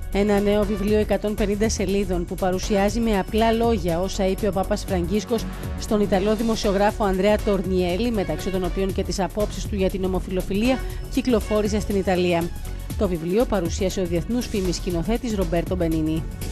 Ένα νέο βιβλίο 150 σελίδων που παρουσιάζει με απλά λόγια όσα είπε ο Πάπας Φραγκίσκος στον Ιταλό δημοσιογράφο Ανδρέα Τορνιέλη, μεταξύ των οποίων και τις απόψεις του για την ομοφυλοφιλία, κυκλοφόρησε στην Ιταλία. Το βιβλίο παρουσίασε ο διεθνούς φήμης σκηνοθέτης Ρομπέρτο Μπενίνι.